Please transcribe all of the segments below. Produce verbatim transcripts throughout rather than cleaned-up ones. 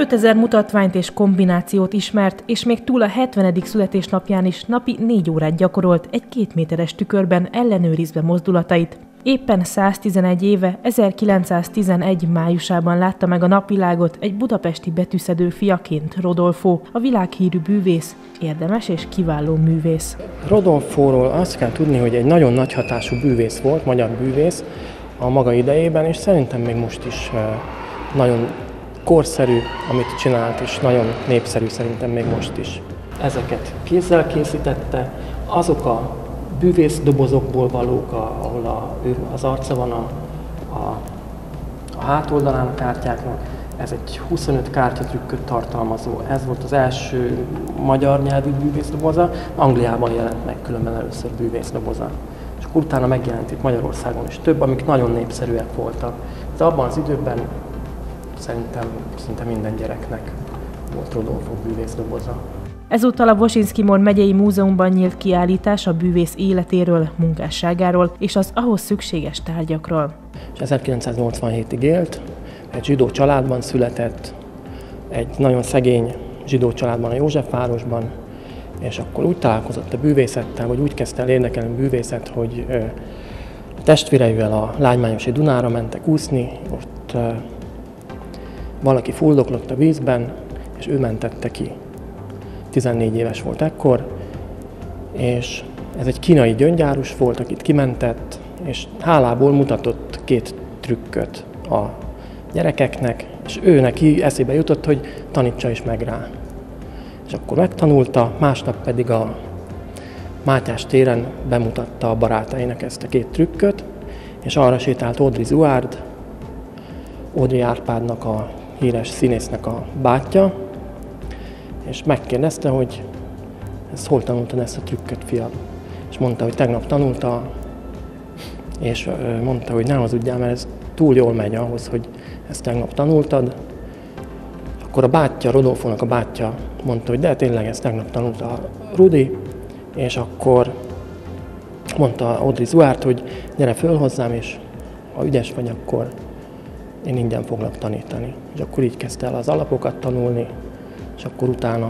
ötezer mutatványt és kombinációt ismert, és még túl a hetvenedik születésnapján is napi négy órát gyakorolt egy kétméteres tükörben ellenőrizve mozdulatait. Éppen száztizenegy éve, ezerkilencszáztizenegy májusában látta meg a napvilágot egy budapesti betűszedő fiaként Rodolfo, a világhírű bűvész, érdemes és kiváló művész. Rodolfóról azt kell tudni, hogy egy nagyon nagy hatású bűvész volt, magyar bűvész a maga idejében, és szerintem még most is nagyon korszerű, amit csinált, és nagyon népszerű szerintem még most is. Ezeket kézzel készítette, azok a bűvész dobozokból valók, ahol a, az arca van a, a, a hátoldalán a kártyáknak. Ez egy huszonöt kártyatrükköt tartalmazó. Ez volt az első magyar nyelvű bűvészdoboza. Angliában jelent meg különben először bűvészdoboza. És akkor utána megjelent itt Magyarországon is több, amik nagyon népszerűek voltak. De abban az időben szerintem szinte minden gyereknek volt Rodolfo bűvészdoboza. Ezúttal a Bosinszky-Mor megyei múzeumban nyílt kiállítás a bűvész életéről, munkásságáról és az ahhoz szükséges tárgyakról. ezerkilencszáznyolcvanhétig élt, egy zsidó családban született, egy nagyon szegény zsidó családban a Józsefvárosban, és akkor úgy találkozott a bűvészettel, vagy úgy kezdte el érdekelni a bűvészet, hogy a testvéreivel a Lágymányosi Dunára mentek úszni, ott valaki fuldoklott a vízben, és ő mentette ki. tizennégy éves volt ekkor, és ez egy kínai gyöngyárus volt, akit kimentett, és hálából mutatott két trükköt a gyerekeknek, és ő neki eszébe jutott, hogy tanítsa is meg rá. És akkor megtanulta, másnap pedig a Mátyás téren bemutatta a barátainak ezt a két trükköt, és arra sétált Audrey Zouard, Audrey Árpádnak, a híres színésznek a bátyja, és megkérdezte, hogy ezt hol tanultad ezt a trükköt, fiam? És mondta, hogy tegnap tanulta, és mondta, hogy ne hazudjál, mert ez túl jól megy ahhoz, hogy ezt tegnap tanultad. Akkor a bátyja, Rodolfónak a bátyja mondta, hogy de tényleg ezt tegnap tanulta Rudi, és akkor mondta Audrey Zouard, hogy gyere föl hozzám, és ha ügyes vagy, akkor én ingyen foglak tanítani. És akkor így kezdte el az alapokat tanulni, és akkor utána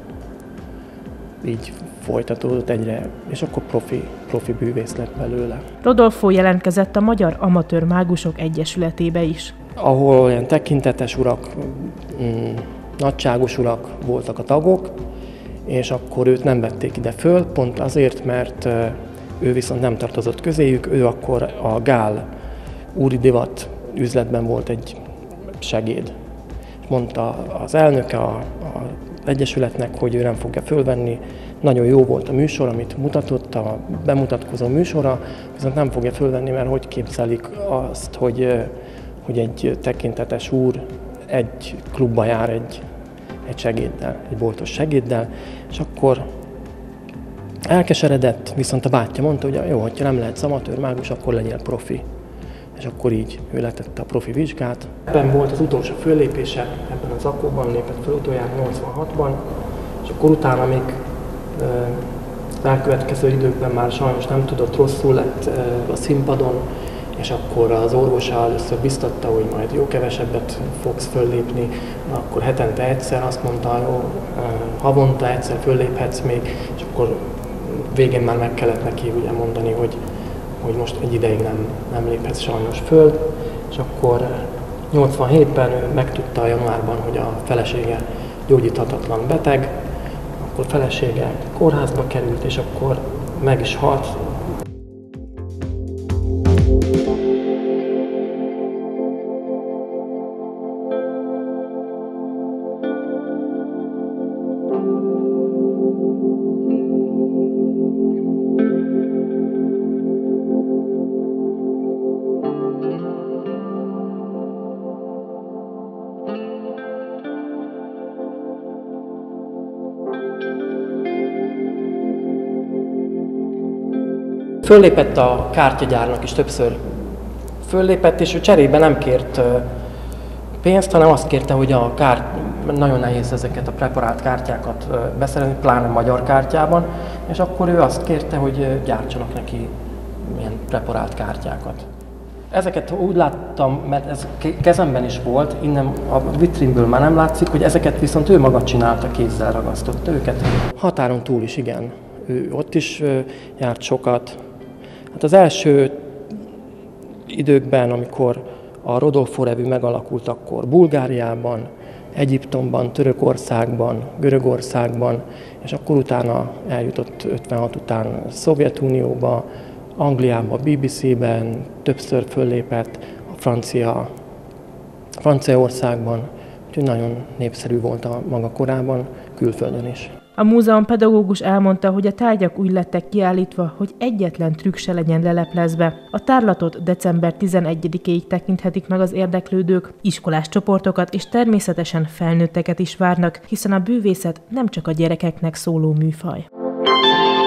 így folytatódott egyre, és akkor profi, profi bűvész lett belőle. Rodolfo jelentkezett a Magyar Amatőr Mágusok Egyesületébe is, ahol olyan tekintetes urak, mm, nagyságos urak voltak a tagok, és akkor őt nem vették ide föl, pont azért, mert ő viszont nem tartozott közéjük, ő akkor a Gál úri divat üzletben volt egy segéd. Mondta az elnöke a, a egyesületnek, hogy ő nem fogja fölvenni. Nagyon jó volt a műsor, amit mutatott, a bemutatkozó műsora, viszont nem fogja fölvenni, mert hogy képzelik azt, hogy, hogy egy tekintetes úr egy klubba jár egy, egy segéddel, egy boltos segéddel, és akkor elkeseredett, viszont a bátyja mondta, hogy jó, hogyha nem lehetsz amatőr mágus, akkor legyél profi. És akkor így ő letette a profi vizsgát. Ebben volt az utolsó föllépése, ebben az akkóban lépett föl utoljára nyolcvanhatban, és akkor utána még az elkövetkező időkben már sajnos nem tudott, rosszul lett a színpadon, és akkor az orvosa először biztatta, hogy majd jó kevesebbet fogsz föllépni, akkor hetente egyszer azt mondta, jó, havonta egyszer fölléphetsz még, és akkor végén már meg kellett neki ugye mondani, hogy hogy most egy ideig nem, nem léphetsz sajnos föl, és akkor nyolcvanhétben ő megtudta januárban, hogy a felesége gyógyíthatatlan beteg, akkor felesége kórházba került, és akkor meg is halt. Föllépett a kártyagyárnak is többször föllépett, és ő cserébe nem kért pénzt, hanem azt kérte, hogy a kár... nagyon nehéz ezeket a preparált kártyákat beszerezni, pláne magyar kártyában, és akkor ő azt kérte, hogy gyártsanak neki ilyen preparált kártyákat. Ezeket úgy láttam, mert ez kezemben is volt, innen a vitrínből már nem látszik, hogy ezeket viszont ő maga csinálta, kézzel ragasztotta őket. Határon túl is, igen. Ő ott is járt sokat. Hát az első időkben, amikor a Rodolfo Revue megalakult, akkor Bulgáriában, Egyiptomban, Törökországban, Görögországban, és akkor utána eljutott ötvenhat után Szovjetunióba, Angliában, bé bé cében, többször föllépett a francia, Franciaországban, úgyhogy nagyon népszerű volt a maga korában, külföldön is. A múzeum pedagógus elmondta, hogy a tárgyak úgy lettek kiállítva, hogy egyetlen trükk se legyen leleplezve. A tárlatot december tizenegyedikéig tekinthetik meg az érdeklődők, iskolás csoportokat és természetesen felnőtteket is várnak, hiszen a bűvészet nem csak a gyerekeknek szóló műfaj.